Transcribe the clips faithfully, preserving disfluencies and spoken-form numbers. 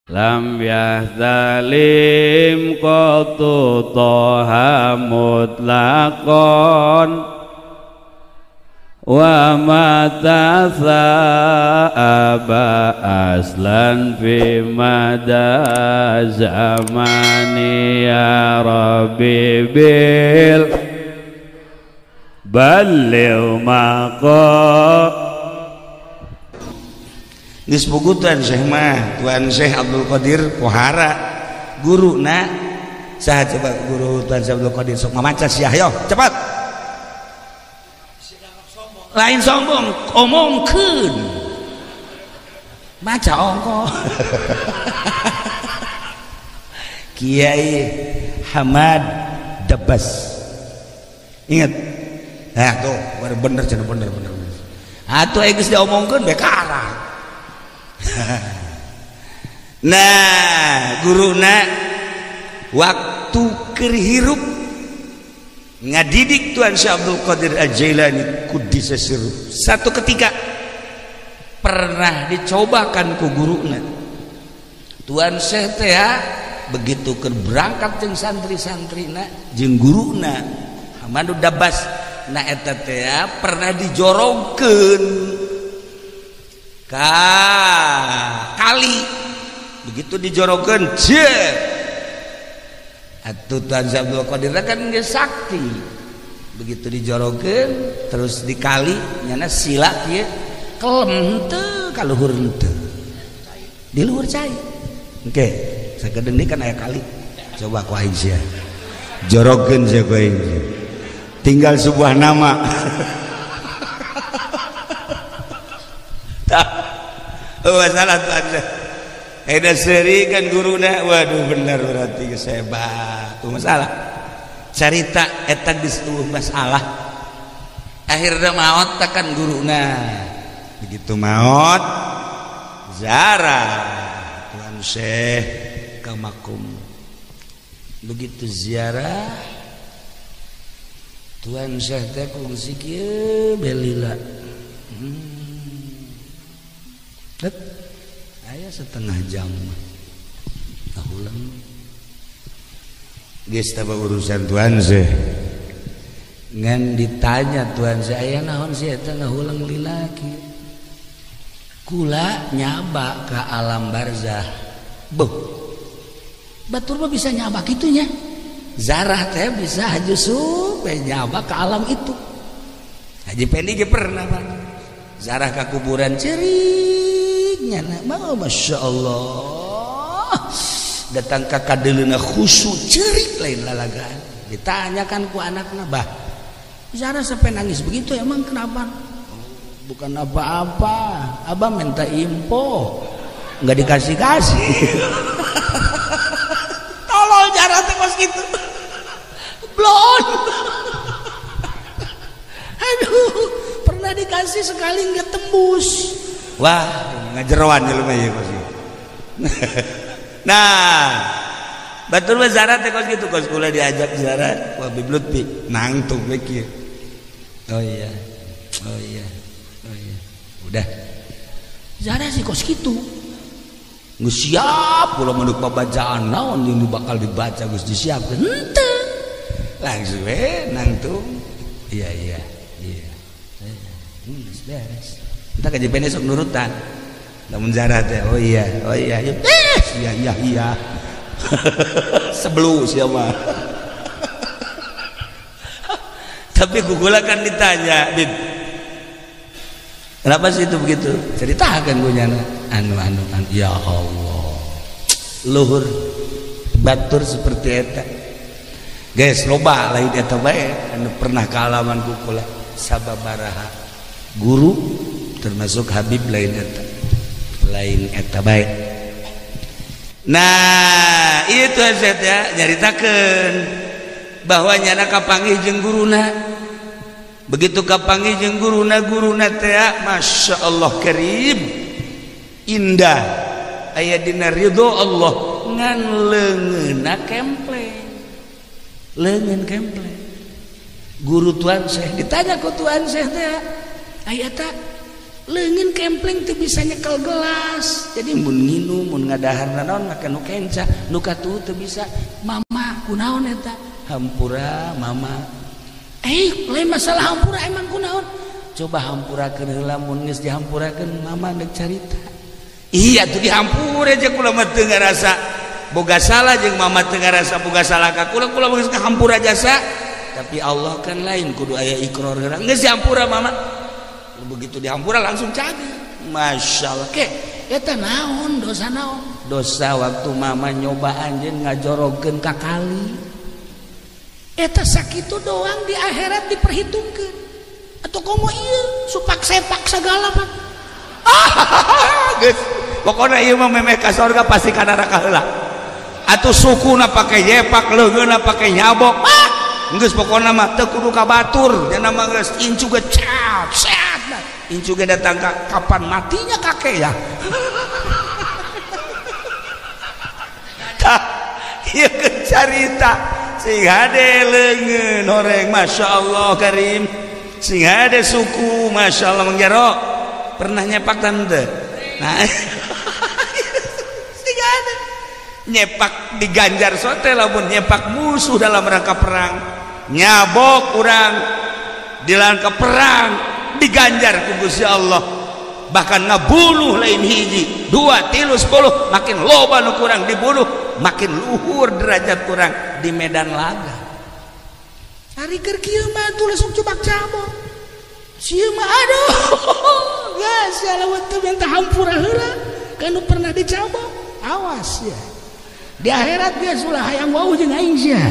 lam yahzalim qatu toha mutlaqon wa mata sa'aba aslan fi mada zamani ya rabbi bil balil maqam. Geus pugutan Syekh mah Tuan Syekh Abdul Qadir Pohara guruna saha coba guru Tuan Syekh Abdul Qadir sok mamaca sia yo cepat lain sombong omongkeun maca ongko Kiai Hamad Dabbas ingat nah tuh bener bener bener bener atuh geus diomongkeun bekara. Nah guruna waktu keur hirup ngadidik Tuan Syekh Abdul Qadir Al-Jailani Quddisa sirruh. Satu ketika pernah dicobakan ku guruna Tuan Syekh teh begitu keur berangkat jeung santri-santrina jeung guruna Hamadu Dabbas na eta teh pernah dijorongkeun ka kali begitu dijorokeun cek atuh Tuan Syekh Abdul Qadir kan geus sakti begitu dijorokeun terus dikali nyana sila kieu kelem henteu ka luhur henteu di luhur cai engke sakedeung deui kan aya kali coba ku aing sia jorokeun sia ku aing tinggal sebuah nama. Oh salah Tuan Eda seri kan guruna waduh bener berarti sebat tuh masalah cerita eta geus tuh masalah akhirnya maot takan guruna begitu maot ziarah Tuan Syekh ka makum begitu ziarah Tuan Syekh teh kungsi kieu belila hmm. Dek, aya setengah jam tahulang geus taba urusan Tuan Syekh ngan ditanya Tuan Syekh aya naon sih eta ngahulang lilaki kula nyaba ka alam barzah beuh batur mah bisa nyaba kitunya zarah teh bisa justru nyaba ka alam itu Haji Pendi ge pernah Pak zarah ka kuburan ceri oh, Masya Allah datang ke kadelina khusyuk cerik lain lalagaan ditanyakan ku anaknya bah Zara sampai nangis begitu emang kenapa oh, bukan apa-apa abah minta info nggak dikasih-kasih tolol Zara tekos gitu blon aduh pernah dikasih sekali nggak tembus wah ngajeroan jelema ieu kos. Nah, batur mah Zara teh kos kitu kos kula diajak Zara ku Habib Lutfi nangtung we kieu. Oh iya. Oh iya. Oh iya. Udah. Zara sih kos kitu. Geus siap kula menduk babacaan naon yang bakal dibaca geus disiapkeun. Henteu. Langsung we nangtung. Iya iya. Iya. Hmm, beres. Entar kaji pene sok nurutan namun Zara teh oh iya oh iya iya iya iya iya sebelu siapa tapi gugula kan ditanya Bib kenapa sih itu begitu ceritakan gue nyana anu anu anu ya Allah luhur batur seperti eta guys loba lain eta bae anu pernah kaalaman gugula sababaraha guru termasuk Habib lain eta lain eta baik. Nah itu Zat ya nyaritakeun bahwa nyana kapanggih jeung guruna begitu kapanggih jeung guruna guruna teh Masya Allah karim indah aya dina ridho Allah ngan leungeunna kempleng leungeun kempleng guru Tuan Syekh ditanya ku Tuan Syekh teh aya eta leungin kempling teu bisa nyekel gelas jadi mun nginum mun ngadahar naon make nu kenca nu katuh teu bisa mama kunaon eta hampura mama eh lain masalah hampura emang kunaon coba hampurakeun heula mun geus dihampurakeun mama deuk carita iya tuh dihampura aja kula mah teu ngarasa boga salah jeung mama teu ngarasa boga salah ka kula kula geus ngahampura jasa tapi Allah kan lain kudu aya ikrar heurang geus dihampura mama begitu dihampura langsung cager Masya Allah ke eta naon dosa naon dosa waktu mama nyoba anjeun ngajorogeun ka kali eta sakitu doang di akhirat diperhitungkeun atau komo ieu supak sepak segala mah geus pokona ieu mah memeh ka surga pasti ka neraka heula atuh sukuna pake yepak leungeunna pake nyabok ah geus pokona mah teu kudu ka batur nya mah geus incu ge cap set incu ge datang ka kapan matinya kakek ya tah ieu carita sing hade leungeun horeng Masya Allah karim sing hade suku Masya Allah mengjaro pernah nyepak tante nah sing hade nyepak diganjar sote lamun nyepak musuh dalam rangka perang nyabok urang di rangka perang diganjar ku Gusti Allah bahkan ngabunuh lain hiji dua tilu sepuluh makin loba nu kurang dibunuh makin luhur derajat kurang di medan laga hari keur kieu mah tuh langsung cobak cabok sieu mah aduh geus salawat teu minta hampura heula kanu pernah dicabok awas ya di akhirat geus ulah hayang wau jeung aing sia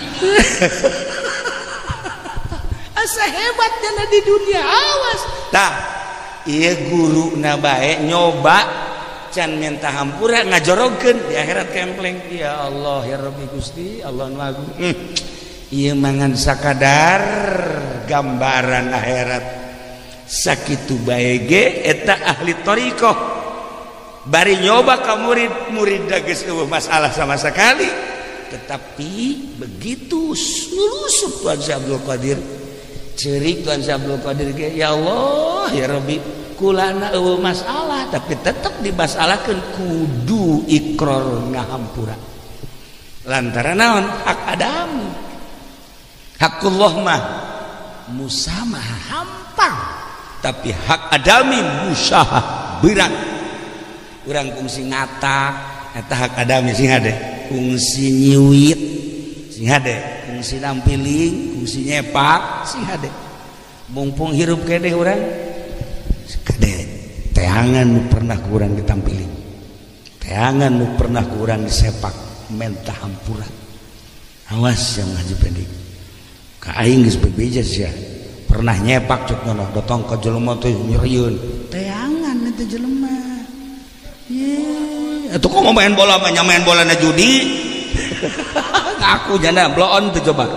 asa hebat dana di dunia awas tah ieu guruna bae nyoba can minta hampura ngajorogeun di akhirat kempleng ya Allah ya Rabbi Gusti Allah nu agung hmm. ieu mangan sakadar gambaran akhirat sakitu bae ge eta ahli thariqah bari nyoba ka murid-murid da geus eueuh masalah sama sekali tetapi begitu nulusup Tuan Syekh Abdul Qadir cerik Tuan Syekh Abdul Qadir ge ya Allah ya Rabbi kulana eueuh masalah tapi tetep dimasalahkeun kudu ikrar ngahampura lantaran naon hak Adam hakullah mah musamah hampang tapi hak adami musyahah berat urang kungsi ngatak eta hak adami sing hade kungsi nyiwit sing hade kungsi nampiling kungsi nyepak sing hade mumpung hirup kede urang kade teangan nu pernah kurang ditampiling teangan nu pernah kurang disepak mentah hampura awas yang ngaji pendek ka aing geus bebeja sia pernah nyepak cuk nyono dotong ka jelema teh nyerieun teangan eta jelema ye atuh komo main bola mah nya main bola na judi ngaku jana bloon teh coba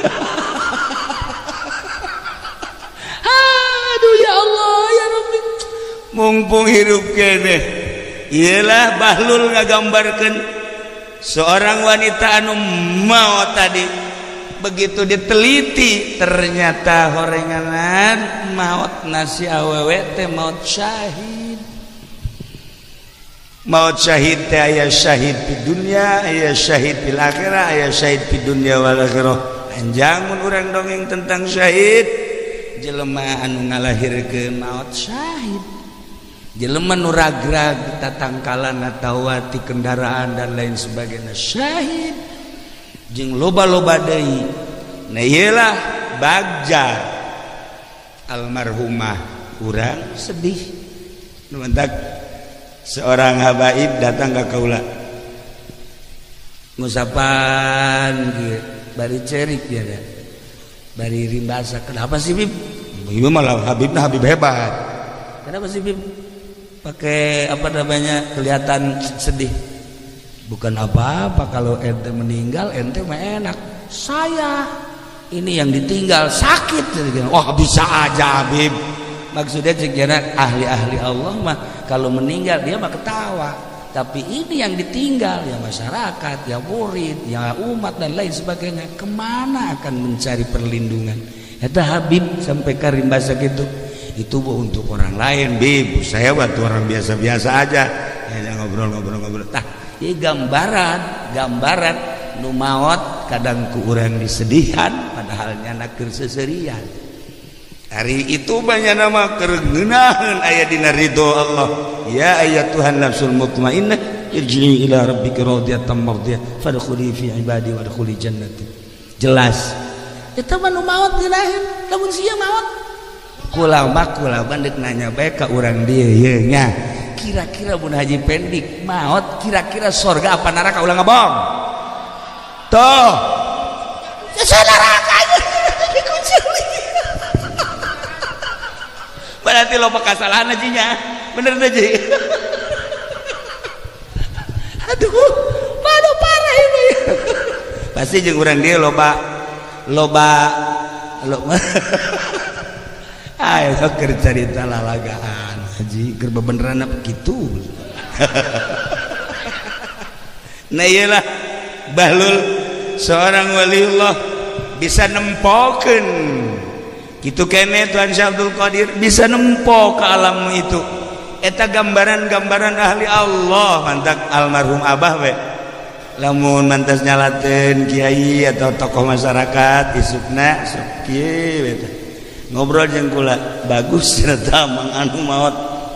aduh ya Allah ya Rabbi mumpung hirup kene iyalah Bahlul ngagambarkeun seorang wanita anu maot tadi begitu diteliti ternyata horenganan maut nasi awewe teh maut syahid maut syahid teh aya syahid di dunia aya syahid di akhirah aya syahid di dunia wal akhirah panjang mun urang dongeng tentang syahid jelema anu ngalahirkeun maut syahid jelema nu ragrag tatangkalan atawa ti kendaraan dan lain sebagainya syahid jeung loba-loba deui nah iyalah bagja almarhumah urang sedih nu mentak seorang habaib datang ka kaula ngusapan kieu bari cerik dia da bari rimbasa kenapa sih Bib ieu malah habibna habib hebat kenapa sih Bib pakai apa namanya kelihatan sedih bukan apa-apa kalau ente meninggal ente mah enak saya ini yang ditinggal sakit wah bisa aja Habib maksudnya ceknya ahli-ahli Allah mah kalau meninggal dia mah ketawa tapi ini yang ditinggal ya masyarakat ya murid ya umat dan lain sebagainya kemana akan mencari perlindungan eta Habib sampai karim bahasa gitu itu Bu untuk orang lain, B saya waktu orang biasa-biasa aja hanya ngobrol-ngobrol-ngobrol. Tah ieu gambaran gambaran nu maot kadang ku urang disedihan padahal nyana keur seserian. Hari itu banyak nama kerengenahan ayat dina ridho Allah. Ya ayat Tuhan nafsul mutmainnah irji'i ila rabbika radiyatan mardiyah fadkhuli fi ibadi wadkhuli jannati. Jelas eta mah nu maot dinahin lamun sia maot kula mah kula bandek nanya bae ka urang dieu ye nya kira-kira mun haji pendik maot kira-kira surga apa neraka ulah ngabong tuh ya neraka dikucili berarti loba kasalahan ajinya bener teh Ji aduh aduh parah ini pasti jeung urang dieu loba loba loba ayo keur carita lalagaan haji keur bebeneran apa kitu nah iyalah bahlul seorang waliullah bisa nempokeun kitu kene Tuhan Syekh Abdul Qadir bisa nempo ke alam itu eta gambaran-gambaran ahli Allah mantak almarhum abah we lamun mantas nyalateun kiai atau tokoh masyarakat isukna sok kieu eta ngobrol jeung kula bagus ternyata mang anu maot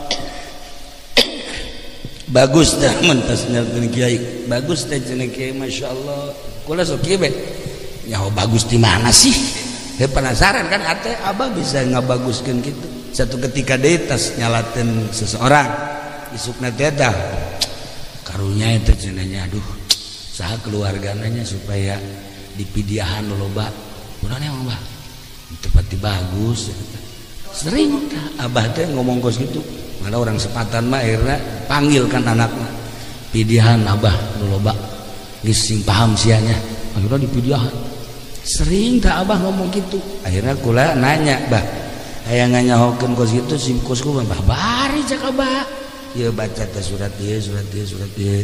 bagus teh mantas nyalateun kiai bagus teh cenah kiai masyaallah kula sok kieu be nyaho bagus di mana sih he penasaran kan ate abah bisa ngabaguskeun kitu satu ketika deui tas nyalateun seseorang isukna teh tah karunya eta cenah nya aduh saha keluarganya supaya dipidiahan loba urang emang Mbah tepati bagus sering abah teh ngomong kos gitu malah orang sepatan mah akhirnya panggil kan anaknya pidiahan abah loba geus sing paham sianya akhirnya dipidiahan sering tak abah ngomong gitu akhirnya kula nanya bah aya nganyahokeun kos gitu sim kosku Mbah bari cak abah ieu baca teh surat ieu surat ieu surat ieu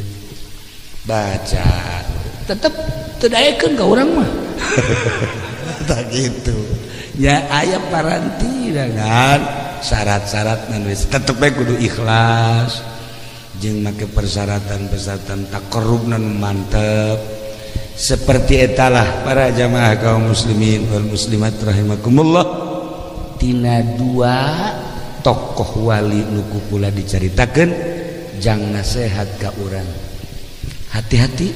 baca tetap tedayekeun ka urang mah tak gitu ya aya paranti dengan syarat-syarat nan wis tetep bae kudu ikhlas jeung make persyaratan-persyaratan takarrub nan mantep seperti etalah para jamaah kaum muslimin wal muslimat rahimakumullah tina dua tokoh wali nu kula dicaritakeun jang nasihat ka urang hati-hati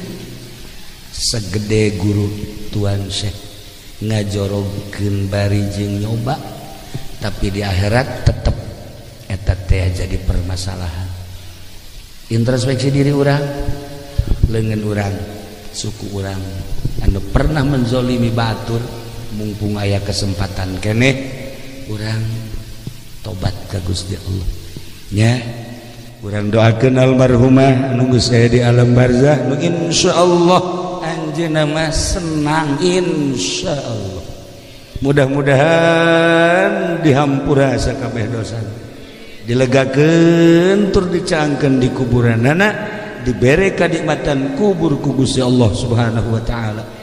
segede guru Tuan Syekh ngajorogkeun bari jeung nyoba tapi di akhirat tetep eta teh jadi permasalahan introspeksi diri urang leungeun urang suku urang anu pernah menzolimi batur mumpung aya kesempatan keneh urang tobat ka Gusti Allah nya urang doakeun almarhumah anu geus aya di alam barzah nu insyaallah anjeunna mah senang insyaallah mudah-mudahan dihampura sakabeh dosa dilegakeun tur dicaangkeun di kuburanana dibere kanikmatan kubur ku Gusti Allah Subhanahu wa taala